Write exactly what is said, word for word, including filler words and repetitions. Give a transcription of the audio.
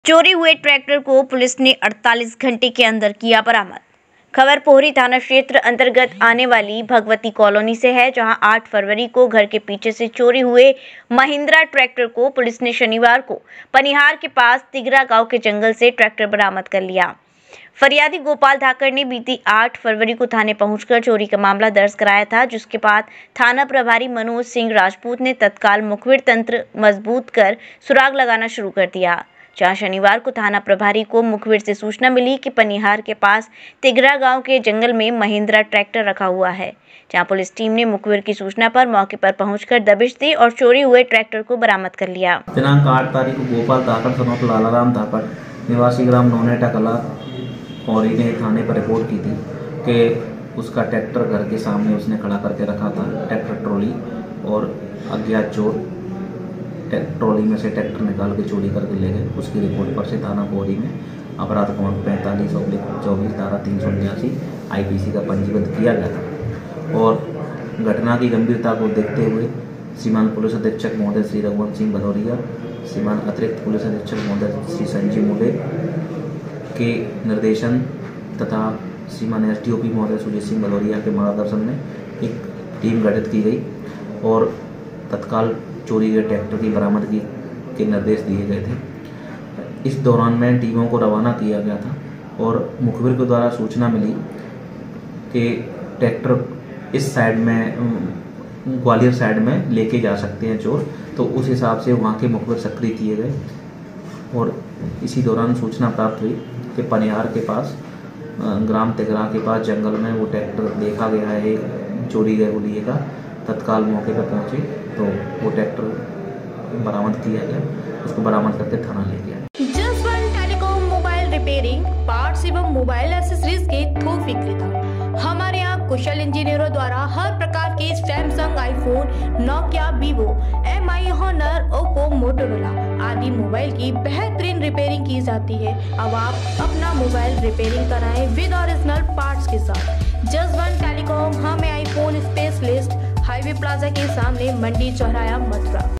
चोरी हुए ट्रैक्टर को पुलिस ने अड़तालीस घंटे के अंदर किया बरामद। खबर पोहरी थाना क्षेत्र अंतर्गत आने वाली भगवती कॉलोनी से है, जहां आठ फरवरी को घर के पीछे से चोरी हुए महिंद्रा ट्रैक्टर को पुलिस ने शनिवार को पनिहार के पास तिगरा गांव के जंगल से ट्रैक्टर बरामद कर लिया। फरियादी गोपाल धाकड़ ने बीती आठ फरवरी को थाने पहुंचकर चोरी का मामला दर्ज कराया था, जिसके बाद थाना प्रभारी मनोज सिंह राजपूत ने तत्काल मुखबिर तंत्र मजबूत कर सुराग लगाना शुरू कर दिया। जहां शनिवार को थाना प्रभारी को मुखबिर से सूचना मिली कि पनिहार के पास तिगरा गांव के जंगल में महिंद्रा ट्रैक्टर रखा हुआ है, जहां पुलिस टीम ने मुखबिर की सूचना पर मौके पर पहुंचकर दबिश दी और चोरी हुए ट्रैक्टर को बरामद कर लिया। दिनांक आठ तारीख को गोपाल धाकड़ सनोत लालाराम धाकड़ निवासी ग्राम नोनेटा कला पौरी ने थाने पर रिपोर्ट की थी कि उसका ट्रैक्टर घर के सामने उसने खड़ा करके रखा था, ट्रैक्टर ट्रॉली, और अज्ञात चोर ट्रॉली में से ट्रैक्टर निकाल के चोरी करके ले गए। उसकी रिपोर्ट पर से थाना पौरी में अपराध क्रमांक पैंतालीस चौबीस धारा तीन सौ उन्यासी आई पी सी का पंजीबद्ध किया गया था। और घटना की गंभीरता को देखते हुए सीमान पुलिस अधीक्षक महोदय श्री रघुवंश सिंह भदौरिया, सीमान अतिरिक्त पुलिस अधीक्षक महोदय श्री संजीव मुले के निर्देशन तथा सीमान एस डी ओ पी महोदय सुजीत सिंह भदौरिया के मार्गदर्शन में एक टीम गठित की गई और तत्काल चोरी गए ट्रैक्टर की बरामदगी के निर्देश दिए गए थे। इस दौरान में टीमों को रवाना किया गया था और मुखबिर के द्वारा सूचना मिली कि ट्रैक्टर इस साइड में ग्वालियर साइड में लेके जा सकते हैं चोर, तो उस हिसाब से वहाँ के मुखबिर सक्रिय किए गए। और इसी दौरान सूचना प्राप्त हुई कि पनिहार के पास ग्राम तिगरा के पास जंगल में वो ट्रैक्टर देखा गया है एक चोरी गए हुलिये का। तत्काल मौके पर पहुंचे तो वो ट्रैक्टर बरामद किया गया, उसको बरामद करके थाना ले गया। Jaswan telecom mobile repairing parts एवं मोबाइल एक्सेसरीज के थोक विक्रेता। हमारे यहाँ कुशल इंजीनियरों द्वारा हर प्रकार के Samsung, iPhone, Nokia, Vivo, M I, Honor, Oppo, Motorola आदि मोबाइल की बेहतरीन रिपेयरिंग की जाती है। अब आप अपना मोबाइल रिपेयरिंग कराएं विद ओरिजिनल पार्ट्स के साथ। जसवन टेलीकॉम हमें आईफोन स्पेशलिस्ट हाईवे प्लाजा के सामने मंडी चौराया मथुरा।